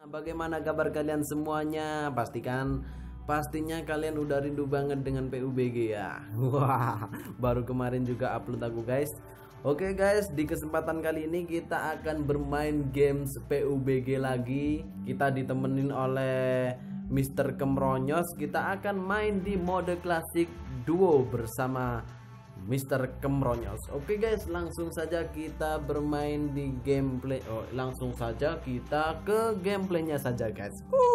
Bagaimana kabar kalian semuanya? Pastinya kalian udah rindu banget dengan PUBG ya. Wah, baru kemarin juga upload aku guys. Oke guys, di kesempatan kali ini kita akan bermain games PUBG lagi. Kita ditemenin oleh Mr. Kemronyos. Kita akan main di mode klasik duo bersama Mr. Kemronyos. Oke guys, langsung saja kita bermain di gameplay. Langsung saja kita ke gameplaynya saja guys.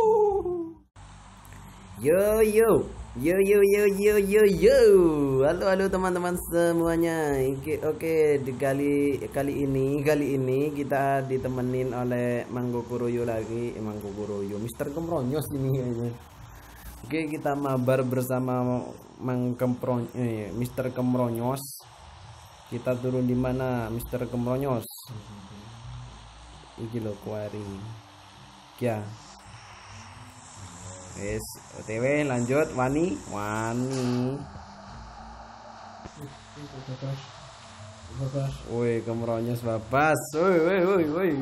Yo yo yo yo yo yo yo yo. Halo teman-teman semuanya. Oke, di kali ini kita ditemenin oleh Mangkukuroyo lagi. Mangkukuroyo, Mr. Kemronyos ini kayaknya. Oke, kita mabar bersama Mr. Kemronyos. Kita turun di mana, Mr. Kemronyos? Iki lho quarry. Ya. Wes, OTW lanjut wani. Woi, Kemronyos babas. Woi.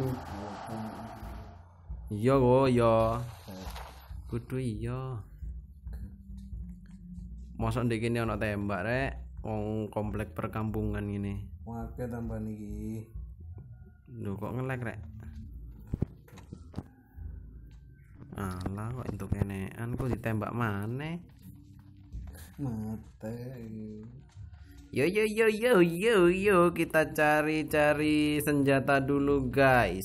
Iya kok, iya. Kudu iya. Mosok ndek kene ana tembak rek, wong komplek perkampungan ini. Wake tambah niki. Lho kok ngelek rek? Alah kok entuk kenean kok ditembak maneh. Mate. Yo, kita cari senjata dulu guys.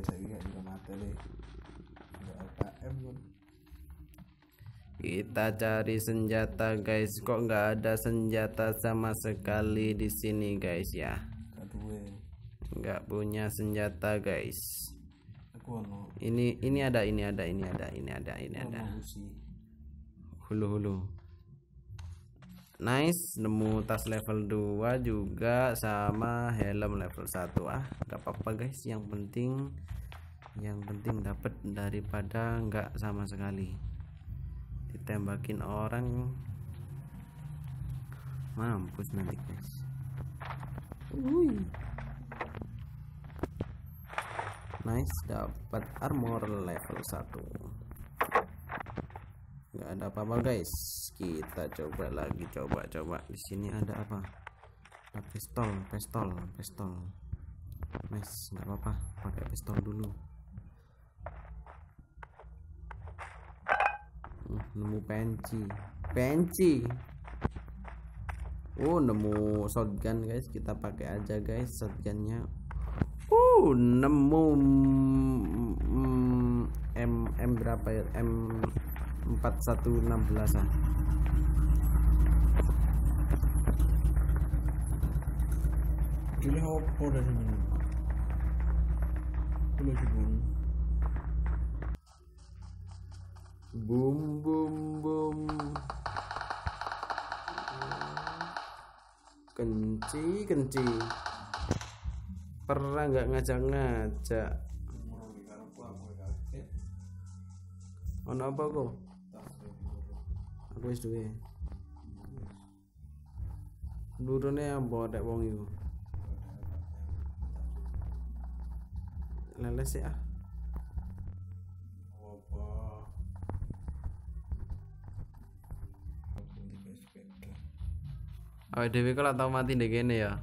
Kita cari senjata guys. Kok nggak ada senjata sama sekali di sini guys ya? Nggak punya senjata guys. Ini ada. Hulu. Nice, nemu tas level 2 juga sama helm level 1. Nggak apa-apa guys. Yang penting dapat daripada nggak sama sekali. Ditembakin orang mampus nanti guys. Nice, dapat armor level 1. Nggak ada apa-apa guys. Kita coba lagi, coba di sini ada apa? Ada pistol. Nice, nggak apa-apa, pakai pistol dulu. Nemu penci. Nemu shotgun guys, kita pakai aja guys shotgunnya. Nemu M berapa ya? M4116-an. Ini apa dari sini? Boom. Kenci. Pernah nggak ngajak. Ono apa kok? Aku wis duwe. Lurune apa tek wong iku? Leles ya. Dewi kalau tau mati ndek kene ya.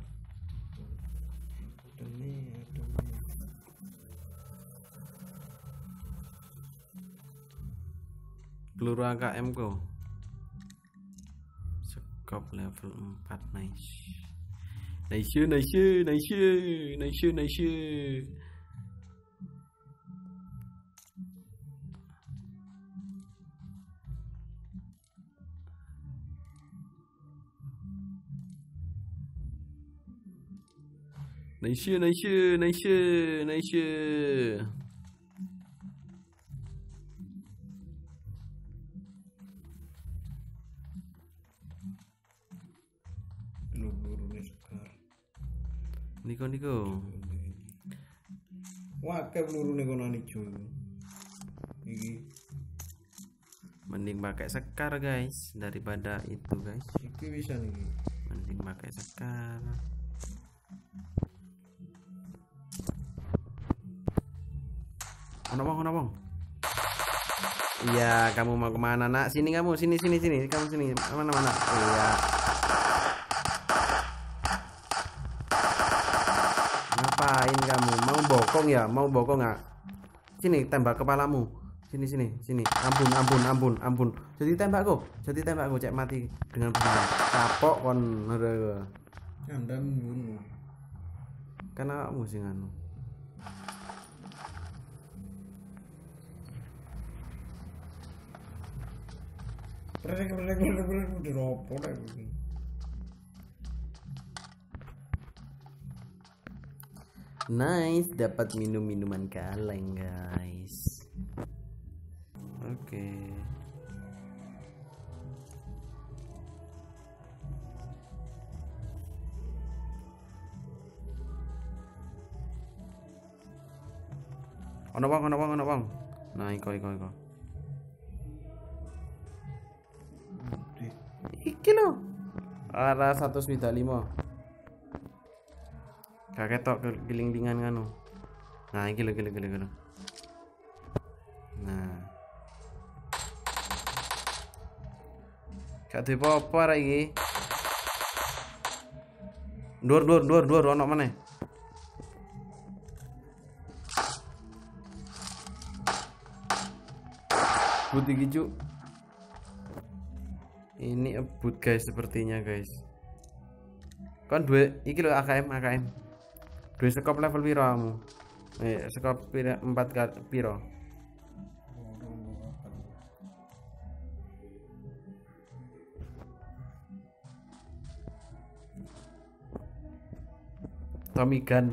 Peluru AKM ko. Sekop level 4 nice. Nice. Niko. Wake pelurune kono ijo. Iki. Mending pakai sekar guys daripada itu guys. Iki bisa niki. Mending pakai sekar. Ono wong. Iya, kamu mau kemana nak? Sini kamu, sini sini sini, kamu sini, mana mana? Iya. Ngapain kamu? Mau bokong ya? Mau bokong nggak? Sini tembak kepalamu. Sini sini sini. Ampun ampun ampun ampun. Jadi tembakku, cek mati dengan benar. Kapok kon. Anda membunuh. Karena kamu sing anu. Berek udah ropok lagi. Nice, dapat minuman kaleng guys. Oke. Ono bang. Nah, iko. Iki lo. Ara 105. Kakek tok giling-gilingan nganu. Nah, iki lho. Nah. Gak duwe apa-apa ra iki. Dur ono meneh. But iki cuk. Ini ebut guys sepertinya guys. Kan duwe iki lho AKM. Duwe skop level piro kamu? Skop 4 piro? Tommy Gun.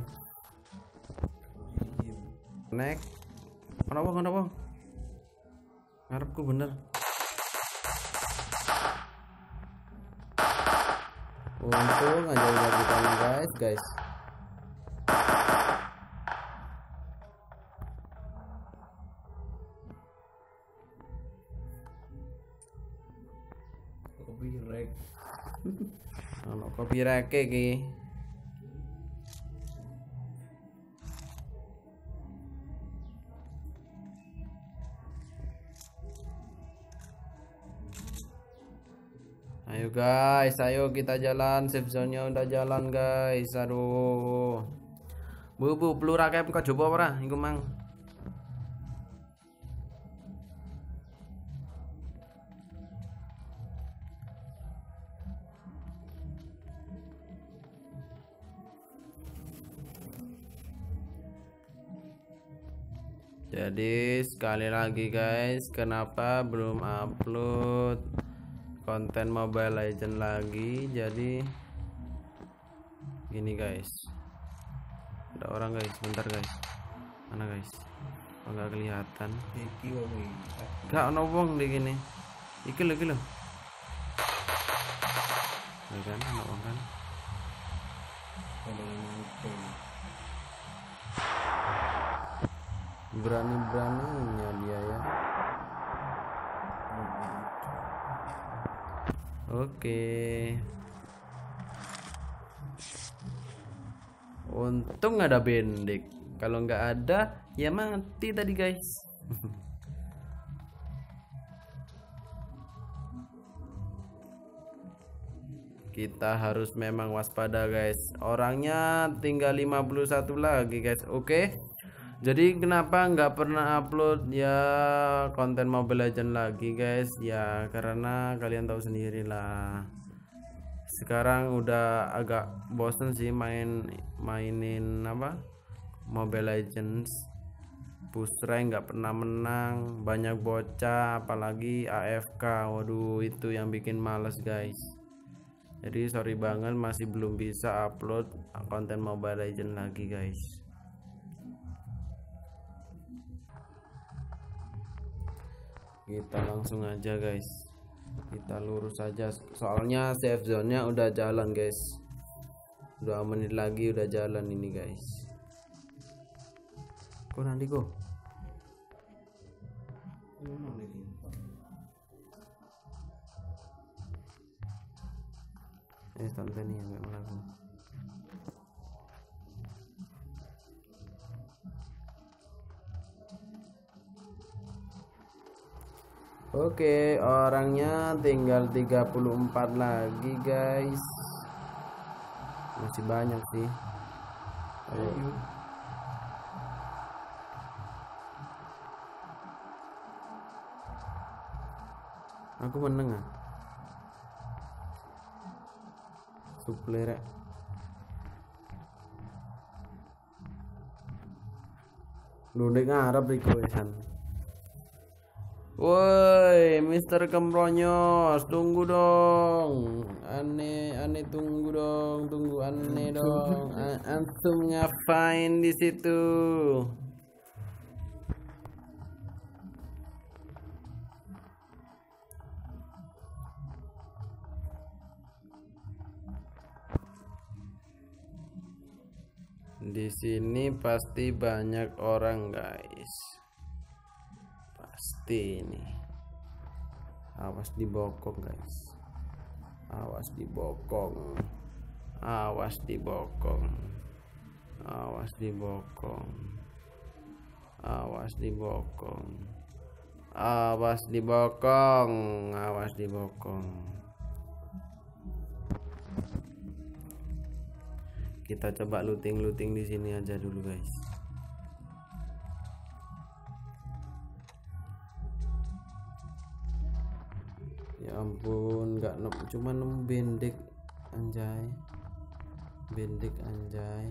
Nek. Ono bang. Ngarepku bener. Untung aja udah kita guys. Copyright. Ono copyright iki. Ayo guys, ayo kita jalan. Safe zone-nya udah jalan guys. Aduh. Bu, peluru akeh kok coba ora? Iku mang. Jadi sekali lagi guys, kenapa belum upload konten Mobile Legend lagi? Jadi gini guys, ada orang guys, bentar guys, mana guys? Oh, nggak kelihatan. Gak ono wong di gini. Iki lho. Ya kan, ono wong kan. Berani-beraninya dia ya. Oke. Untung ada bendik. Kalau nggak ada, ya mati tadi guys. Kita harus memang waspada guys. Orangnya tinggal 51 lagi guys. Oke. Jadi kenapa nggak pernah upload ya konten Mobile Legend lagi guys? Ya karena kalian tahu sendirilah. Sekarang udah agak bosen sih mainin apa Mobile Legends. Push rank nggak pernah menang, banyak bocah, apalagi AFK. Waduh, itu yang bikin males guys. Jadi sorry banget masih belum bisa upload konten Mobile Legends lagi guys. Kita langsung aja guys, kita lurus aja soalnya safe zone nya udah jalan guys. 2 menit lagi udah jalan ini guys. Kok nanti kok tonton nih yang melakukan. Oke, orangnya tinggal 34 lagi guys. Masih banyak sih. Ayo. Aku meneng ah. Suplere. Lu nek ngarep iku wesan. Woi, Mister Kemronyos, tunggu dong. Aneh tunggu dong, tunggu aneh dong. Antum ngapain di situ? Di sini pasti banyak orang, guys. Pasti ini. Awas dibokong, guys. Awas dibokong. Awas dibokong. Awas dibokong. Awas dibokong. Awas dibokong. Awas dibokong. Kita coba looting di sini aja dulu, guys. Ya ampun, nggak cuma nemu bendek anjay. Bendek anjay.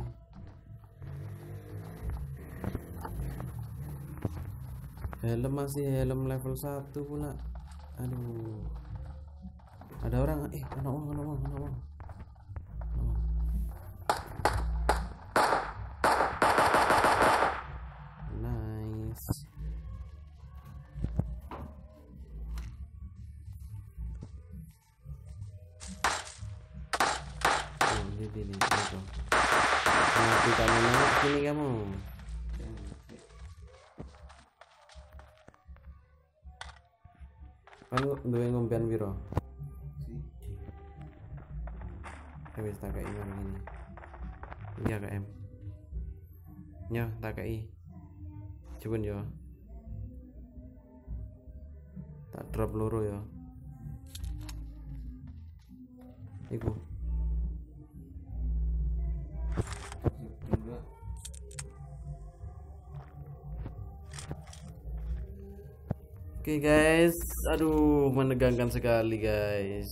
Helm masih helm level 1 pula. Aduh. Ada orang, ada orang. Nice. Ini itu. Mati kamu naik sini kamu. Kan duwe ngombean piro? Wis tak kei ngene. Iya KM. Nyo tak kei. Coba yo. Tak drop loro ya. Iku. Oke guys, aduh menegangkan sekali guys.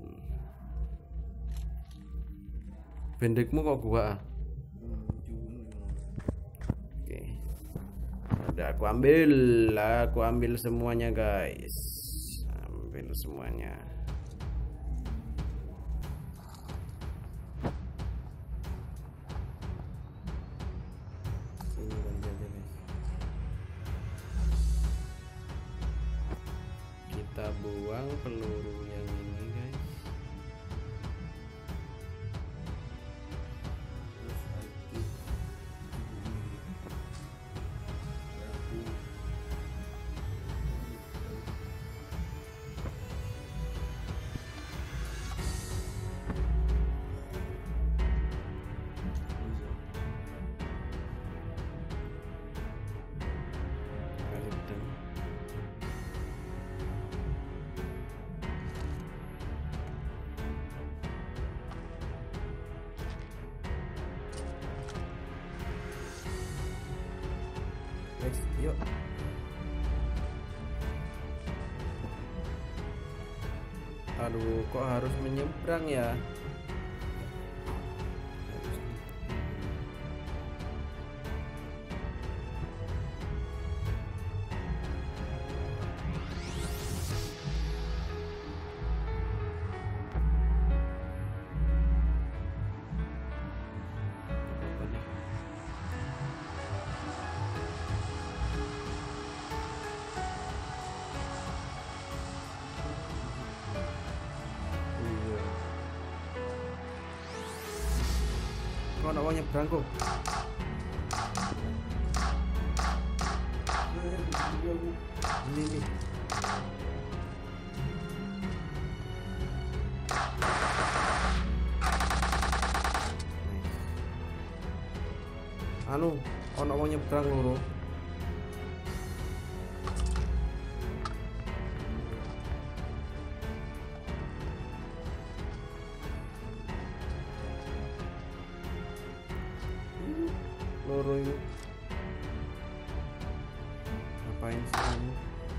Bendekmu kok gua? Oke, udah aku ambil semuanya guys, ambil semuanya. Kita buang peluru yang ini guys. Guys, yuk. Aduh, kok harus menyeberang ya? Kok nak mau nyebrang kok? Ini. Anu, ono mau nyebrang loro. loro itu. Ngapain sih kamu?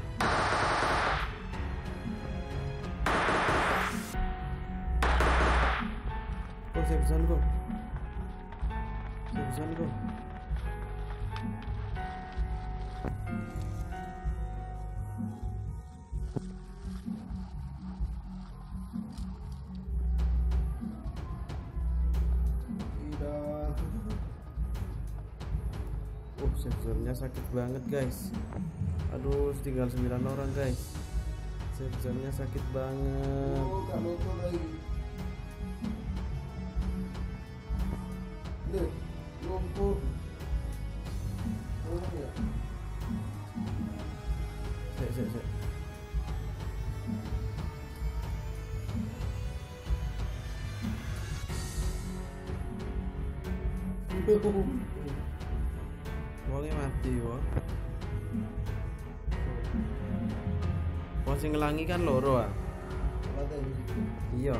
Kok saya pesan kok? Saya pesan kok? Sensornya sakit banget guys. Aduh, tinggal 9 orang guys. Sensornya sakit banget. Sek. Wonge mati wong. Wong sing ngelangi kan loro ah. Iya.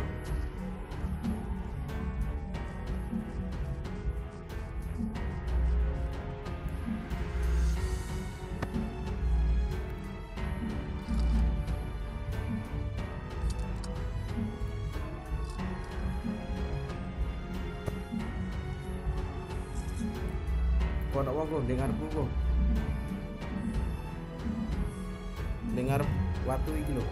Kono wong kok dengarku kok. Dengar watu iki lho.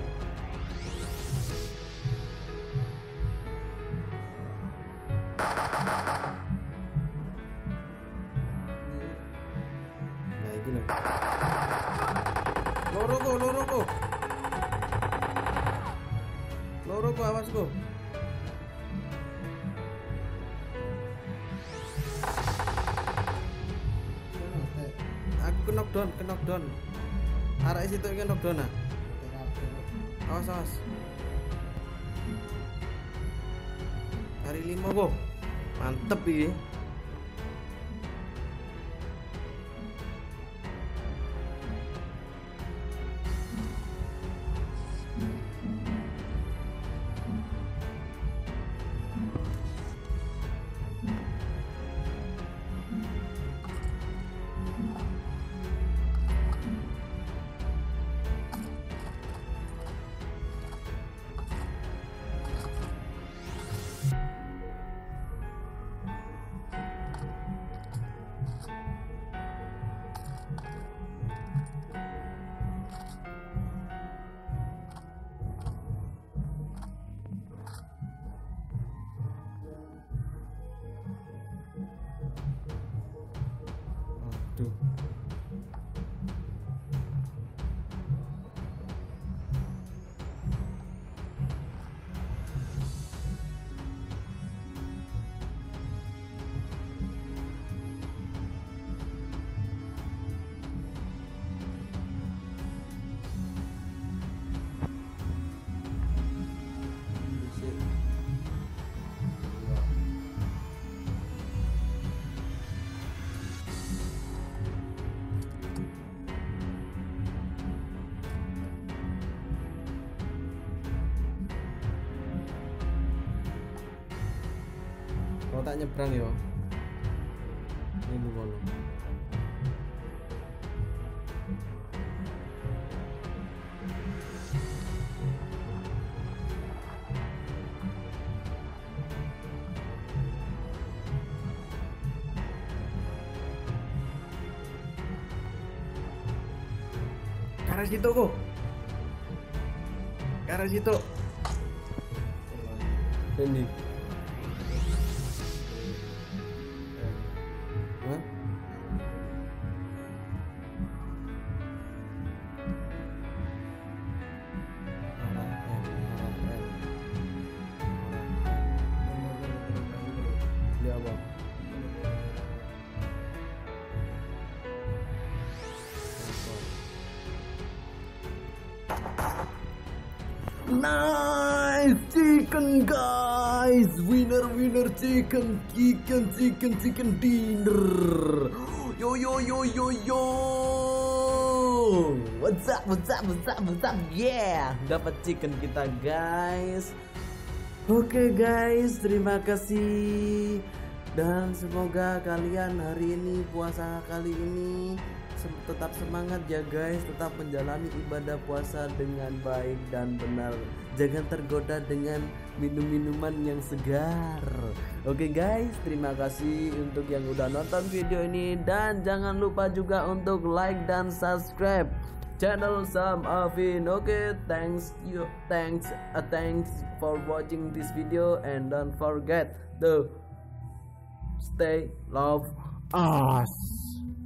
Nah iki lho. Loro kok awas kok. Aku knockdown. Arek situ iki knockdown ah. Awas. Hari 5 kok. Mantep iki. Aduh. Kau tak nyebrang ya? Ini kalau Karas itu kok. Karas itu. Ini. Hah? Dia apa? Nice chicken guys, winner chicken dinner. Yo, what's up, yeah, dapat chicken kita guys. Oke guys, terima kasih Dan semoga kalian hari ini, puasa kali ini tetap semangat ya guys, tetap menjalani ibadah puasa dengan baik dan benar. Jangan tergoda dengan minum-minuman yang segar. Oke guys, terima kasih untuk yang udah nonton video ini, dan jangan lupa juga untuk like dan subscribe channel Sam Afin. Oke, thanks for watching this video, and don't forget to stay love us.